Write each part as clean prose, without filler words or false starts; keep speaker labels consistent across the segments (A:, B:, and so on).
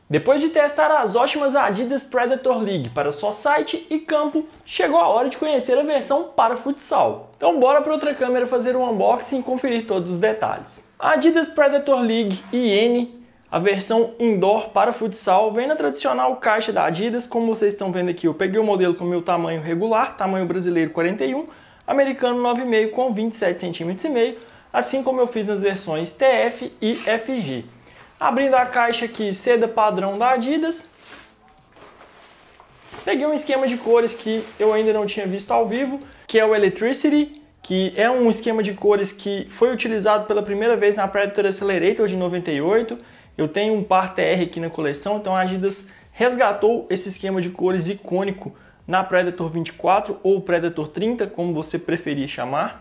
A: Depois de testar as ótimas Adidas Predator League para society e campo, chegou a hora de conhecer a versão para futsal. Então bora para outra câmera fazer um unboxing e conferir todos os detalhes. A Adidas Predator League IN, a versão indoor para futsal, vem na tradicional caixa da Adidas. Como vocês estão vendo aqui, eu peguei o modelo com o meu tamanho regular, tamanho brasileiro 41, americano 9,5 com 27,5 cm, assim como eu fiz nas versões TF e FG. Abrindo a caixa aqui, seda padrão da Adidas. Peguei um esquema de cores que eu ainda não tinha visto ao vivo, que é o Electricity, que é um esquema de cores que foi utilizado pela primeira vez na Predator Accelerator de 98. Eu tenho um par TR aqui na coleção, então a Adidas resgatou esse esquema de cores icônico na Predator 24 ou Predator 30, como você preferir chamar.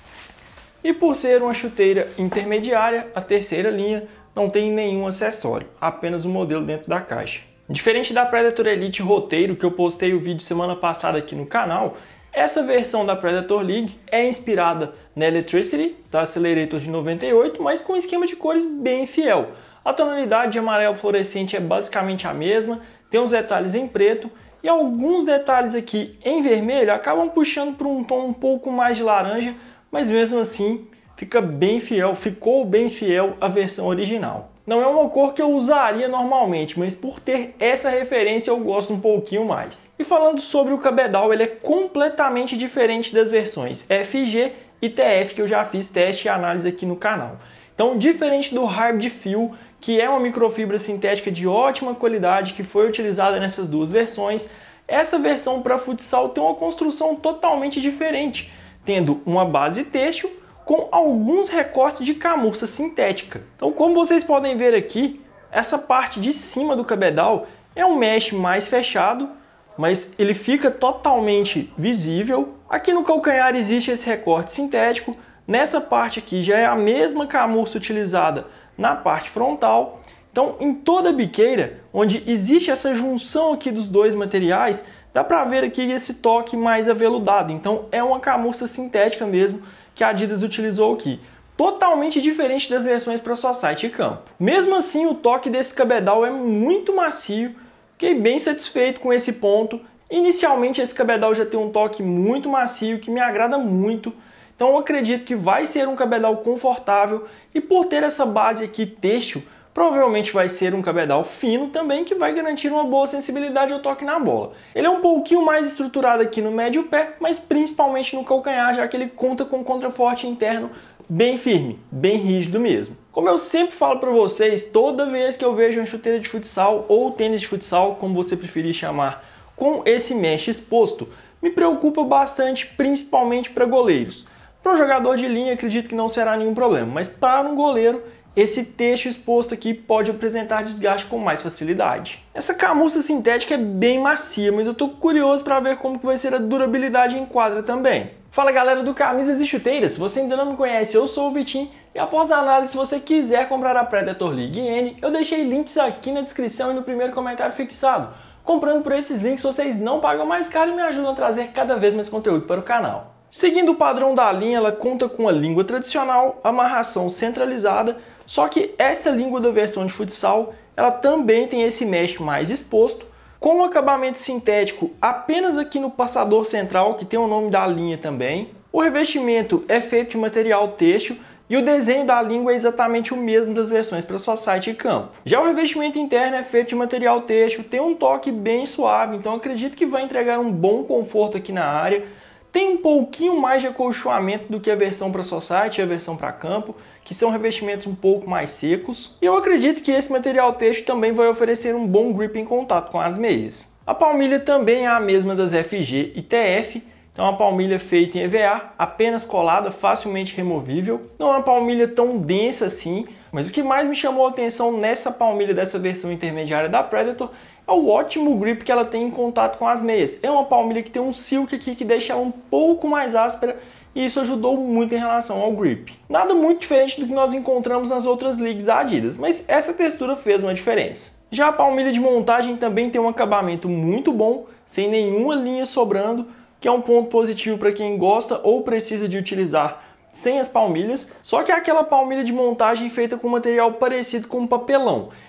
A: E por ser uma chuteira intermediária, a terceira linha, não tem nenhum acessório, apenas o modelo dentro da caixa. Diferente da Predator Elite Roteiro, que eu postei o vídeo semana passada aqui no canal, essa versão da Predator League é inspirada na Electricity, da Accelerator de 98, mas com um esquema de cores bem fiel. A tonalidade de amarelo fluorescente é basicamente a mesma, tem uns detalhes em preto e alguns detalhes aqui em vermelho acabam puxando para um tom um pouco mais de laranja, mas mesmo assim fica bem fiel, ficou bem fiel à versão original. Não é uma cor que eu usaria normalmente, mas por ter essa referência eu gosto um pouquinho mais. E falando sobre o cabedal, ele é completamente diferente das versões FG e TF que eu já fiz teste e análise aqui no canal. Então, diferente do Hybrid Feel, que é uma microfibra sintética de ótima qualidade que foi utilizada nessas duas versões, essa versão para futsal tem uma construção totalmente diferente, tendo uma base têxtil com alguns recortes de camurça sintética. Então, como vocês podem ver aqui, essa parte de cima do cabedal é um mesh mais fechado, mas ele fica totalmente visível. Aqui no calcanhar existe esse recorte sintético. Nessa parte aqui já é a mesma camurça utilizada na parte frontal. Então, em toda a biqueira, onde existe essa junção aqui dos dois materiais, dá para ver aqui esse toque mais aveludado. Então, é uma camurça sintética mesmo que a Adidas utilizou aqui. Totalmente diferente das versões para society e campo. Mesmo assim, o toque desse cabedal é muito macio. Fiquei bem satisfeito com esse ponto. Inicialmente, esse cabedal já tem um toque muito macio, que me agrada muito. Então, eu acredito que vai ser um cabedal confortável. E por ter essa base aqui têxtil, provavelmente vai ser um cabedal fino também, que vai garantir uma boa sensibilidade ao toque na bola. Ele é um pouquinho mais estruturado aqui no médio pé, mas principalmente no calcanhar, já que ele conta com um contraforte interno bem firme, bem rígido mesmo. Como eu sempre falo para vocês, toda vez que eu vejo uma chuteira de futsal ou tênis de futsal, como você preferir chamar, com esse mesh exposto, me preocupa bastante, principalmente para goleiros. Para um jogador de linha, acredito que não será nenhum problema, mas para um goleiro, esse têxtil exposto aqui pode apresentar desgaste com mais facilidade. Essa camurça sintética é bem macia, mas eu estou curioso para ver como que vai ser a durabilidade em quadra também. Fala galera do Camisas e Chuteiras, se você ainda não me conhece, eu sou o Vitinho e após a análise, se você quiser comprar a Predator League N, eu deixei links aqui na descrição e no primeiro comentário fixado. Comprando por esses links, vocês não pagam mais caro e me ajudam a trazer cada vez mais conteúdo para o canal. Seguindo o padrão da linha, ela conta com a língua tradicional, amarração centralizada, só que essa língua da versão de futsal, ela também tem esse mesh mais exposto, com um acabamento sintético apenas aqui no passador central, que tem o nome da linha também. O revestimento é feito de material têxtil e o desenho da língua é exatamente o mesmo das versões para society e campo. Já o revestimento interno é feito de material têxtil, tem um toque bem suave, então acredito que vai entregar um bom conforto aqui na área. Tem um pouquinho mais de acolchoamento do que a versão para society e a versão para campo, que são revestimentos um pouco mais secos. E eu acredito que esse material têxtil também vai oferecer um bom grip em contato com as meias. A palmilha também é a mesma das FG e TF, então é uma palmilha feita em EVA, apenas colada, facilmente removível. Não é uma palmilha tão densa assim, mas o que mais me chamou a atenção nessa palmilha dessa versão intermediária da Predator é o ótimo grip que ela tem em contato com as meias. É uma palmilha que tem um silk aqui que deixa ela um pouco mais áspera e isso ajudou muito em relação ao grip. Nada muito diferente do que nós encontramos nas outras leagues da Adidas, mas essa textura fez uma diferença. Já a palmilha de montagem também tem um acabamento muito bom, sem nenhuma linha sobrando, que é um ponto positivo para quem gosta ou precisa de utilizar sem as palmilhas, só que é aquela palmilha de montagem feita com material parecido com papelão.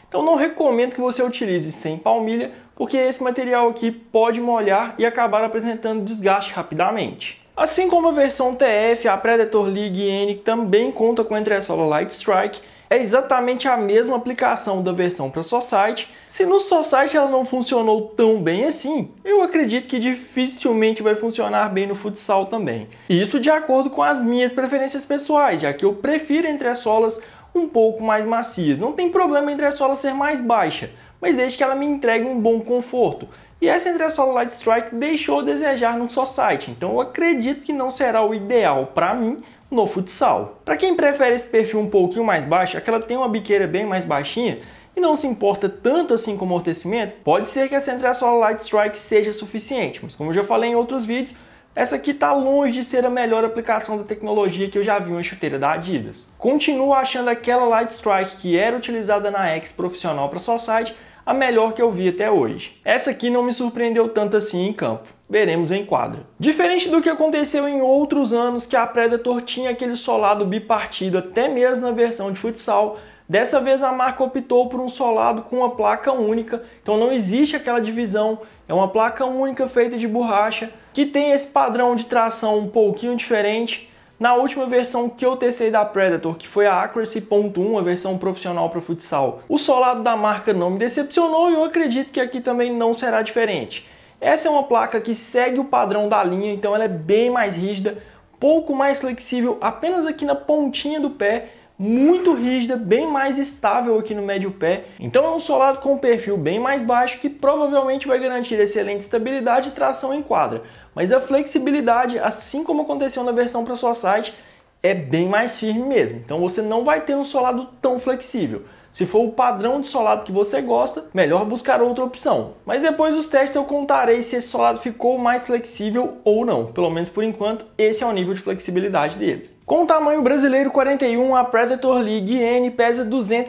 A: Então não recomendo que você utilize sem palmilha, porque esse material aqui pode molhar e acabar apresentando desgaste rapidamente. Assim como a versão TF, a Predator League N também conta com entressola Light Strike, é exatamente a mesma aplicação da versão para Society. Se no Society ela não funcionou tão bem assim, eu acredito que dificilmente vai funcionar bem no futsal também. Isso de acordo com as minhas preferências pessoais, já que eu prefiro entressolas um pouco mais macias. Não tem problema a entressola ser mais baixa, mas desde que ela me entregue um bom conforto. E essa entressola Light Strike deixou a desejar no Society, então eu acredito que não será o ideal para mim no futsal. Para quem prefere esse perfil um pouquinho mais baixo, é que ela tem uma biqueira bem mais baixinha e não se importa tanto assim com o amortecimento, pode ser que essa entressola Light Strike seja suficiente, mas como eu já falei em outros vídeos, essa aqui está longe de ser a melhor aplicação da tecnologia que eu já vi em uma chuteira da Adidas. Continuo achando aquela Light Strike que era utilizada na X profissional para Society a melhor que eu vi até hoje. Essa aqui não me surpreendeu tanto assim em campo. Veremos em quadra. Diferente do que aconteceu em outros anos, que a Predator tinha aquele solado bipartido até mesmo na versão de futsal, dessa vez a marca optou por um solado com uma placa única, então não existe aquela divisão, é uma placa única feita de borracha, que tem esse padrão de tração um pouquinho diferente. Na última versão que eu testei da Predator, que foi a Accuracy.1, a versão profissional para futsal, o solado da marca não me decepcionou e eu acredito que aqui também não será diferente. Essa é uma placa que segue o padrão da linha, então ela é bem mais rígida, pouco mais flexível, apenas aqui na pontinha do pé, muito rígida, bem mais estável aqui no médio pé. Então é um solado com um perfil bem mais baixo que provavelmente vai garantir excelente estabilidade e tração em quadra. Mas a flexibilidade, assim como aconteceu na versão para Society, é bem mais firme mesmo. Então você não vai ter um solado tão flexível. Se for o padrão de solado que você gosta, melhor buscar outra opção. Mas depois dos testes eu contarei se esse solado ficou mais flexível ou não. Pelo menos por enquanto, esse é o nível de flexibilidade dele. Com o tamanho brasileiro 41, a Predator League N pesa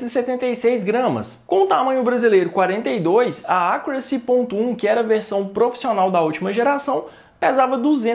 A: 276 gramas. Com o tamanho brasileiro 42, a Accuracy.1, que era a versão profissional da última geração, pesava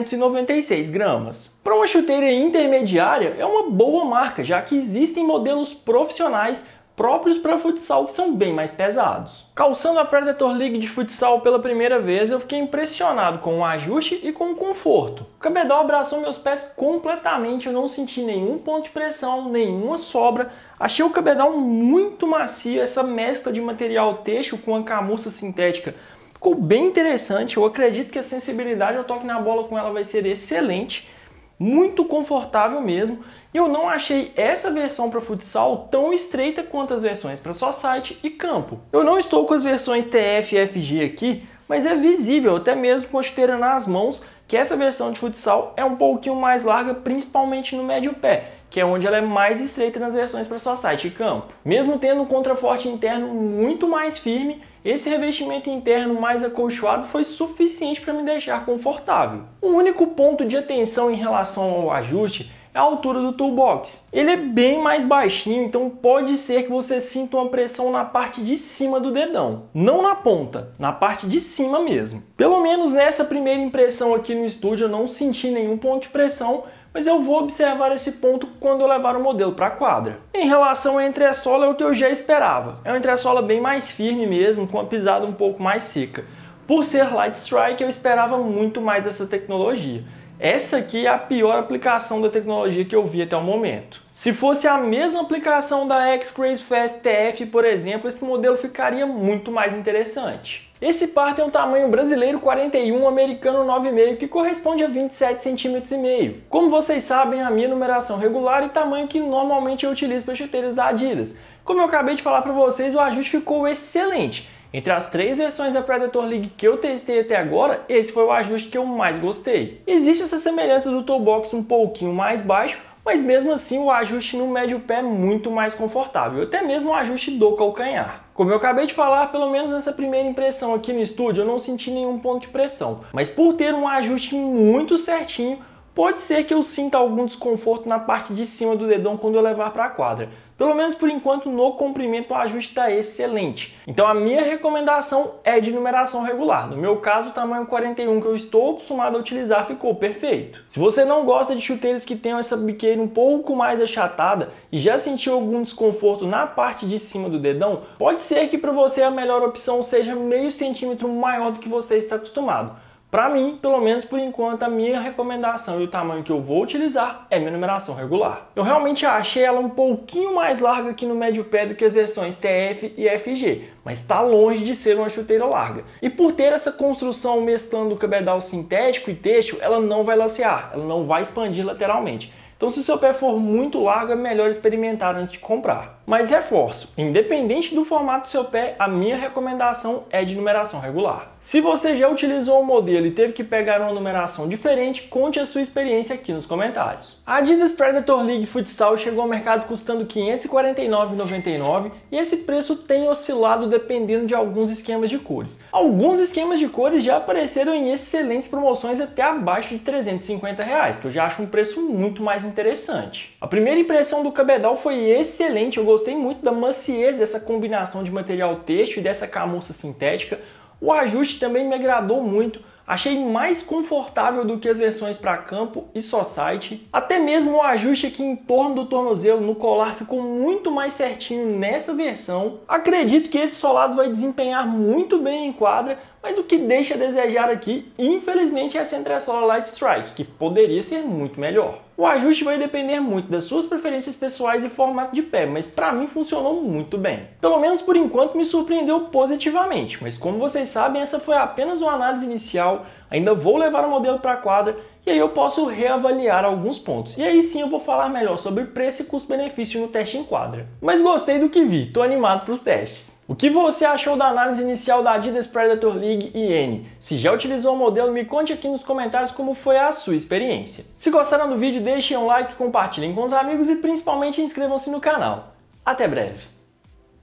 A: 296 gramas. Para uma chuteira intermediária, é uma boa marca, já que existem modelos profissionais próprios para futsal que são bem mais pesados. Calçando a Predator League de futsal pela primeira vez, eu fiquei impressionado com o ajuste e com o conforto. O cabedal abraçou meus pés completamente, eu não senti nenhum ponto de pressão, nenhuma sobra. Achei o cabedal muito macio, essa mescla de material têxtil com a camurça sintética ficou bem interessante. Eu acredito que a sensibilidade ao toque na bola com ela vai ser excelente, muito confortável mesmo. E eu não achei essa versão para futsal tão estreita quanto as versões para Society e campo. Eu não estou com as versões TF e FG aqui, mas é visível, até mesmo com a chuteira nas mãos, que essa versão de futsal é um pouquinho mais larga, principalmente no médio pé, que é onde ela é mais estreita nas versões para Society e campo. Mesmo tendo um contraforte interno muito mais firme, esse revestimento interno mais acolchoado foi suficiente para me deixar confortável. O único ponto de atenção em relação ao ajuste é a altura do toolbox. Ele é bem mais baixinho, então pode ser que você sinta uma pressão na parte de cima do dedão. Não na ponta, na parte de cima mesmo. Pelo menos nessa primeira impressão aqui no estúdio eu não senti nenhum ponto de pressão, mas eu vou observar esse ponto quando eu levar o modelo para a quadra. Em relação à entressola, é o que eu já esperava. É uma entressola bem mais firme mesmo, com a pisada um pouco mais seca. Por ser Light Strike, eu esperava muito mais essa tecnologia. Essa aqui é a pior aplicação da tecnologia que eu vi até o momento. Se fosse a mesma aplicação da X-Crazy Fast TF, por exemplo, esse modelo ficaria muito mais interessante. Esse par tem um tamanho brasileiro 41, americano 9,5, que corresponde a 27,5 cm. Como vocês sabem, a minha numeração regular e tamanho que normalmente eu utilizo para chuteiras da Adidas. Como eu acabei de falar para vocês, o ajuste ficou excelente. Entre as 3 versões da Predator League que eu testei até agora, esse foi o ajuste que eu mais gostei. Existe essa semelhança do toolbox um pouquinho mais baixo, mas mesmo assim o ajuste no médio pé é muito mais confortável, até mesmo o ajuste do calcanhar. Como eu acabei de falar, pelo menos nessa primeira impressão aqui no estúdio eu não senti nenhum ponto de pressão, mas por ter um ajuste muito certinho, pode ser que eu sinta algum desconforto na parte de cima do dedão quando eu levar para a quadra. Pelo menos por enquanto no comprimento o ajuste está excelente. Então a minha recomendação é de numeração regular. No meu caso o tamanho 41 que eu estou acostumado a utilizar ficou perfeito. Se você não gosta de chuteiras que tenham essa biqueira um pouco mais achatada e já sentiu algum desconforto na parte de cima do dedão, pode ser que para você a melhor opção seja meio centímetro maior do que você está acostumado. Para mim, pelo menos por enquanto, a minha recomendação e o tamanho que eu vou utilizar é minha numeração regular. Eu realmente achei ela um pouquinho mais larga aqui no médio pé do que as versões TF e FG, mas está longe de ser uma chuteira larga. E por ter essa construção mesclando o cabedal sintético e têxtil, ela não vai lacear, ela não vai expandir lateralmente. Então se o seu pé for muito largo, é melhor experimentar antes de comprar. Mas reforço, independente do formato do seu pé, a minha recomendação é de numeração regular. Se você já utilizou o modelo e teve que pegar uma numeração diferente, conte a sua experiência aqui nos comentários. A Adidas Predator League Futsal chegou ao mercado custando R$ 549,99 e esse preço tem oscilado dependendo de alguns esquemas de cores. Alguns esquemas de cores já apareceram em excelentes promoções até abaixo de R$ 350, que eu já acho um preço muito mais interessante. A primeira impressão do cabedal foi excelente, eu gostei muito da maciez dessa combinação de material têxtil e dessa camurça sintética. O ajuste também me agradou muito, achei mais confortável do que as versões para campo e society. Até mesmo o ajuste aqui em torno do tornozelo, no colar, ficou muito mais certinho nessa versão. Acredito que esse solado vai desempenhar muito bem em quadra, mas o que deixa a desejar aqui, infelizmente, é essa entressola Light Strike, que poderia ser muito melhor. O ajuste vai depender muito das suas preferências pessoais e formato de pé, mas para mim funcionou muito bem. Pelo menos por enquanto me surpreendeu positivamente, mas como vocês sabem, essa foi apenas uma análise inicial, ainda vou levar o modelo para a quadra e aí eu posso reavaliar alguns pontos. E aí sim eu vou falar melhor sobre preço e custo-benefício no teste em quadra. Mas gostei do que vi, tô animado para os testes. O que você achou da análise inicial da Adidas Predator League N? Se já utilizou o modelo, me conte aqui nos comentários como foi a sua experiência. Se gostaram do vídeo, deixem um like, compartilhem com os amigos e principalmente inscrevam-se no canal. Até breve!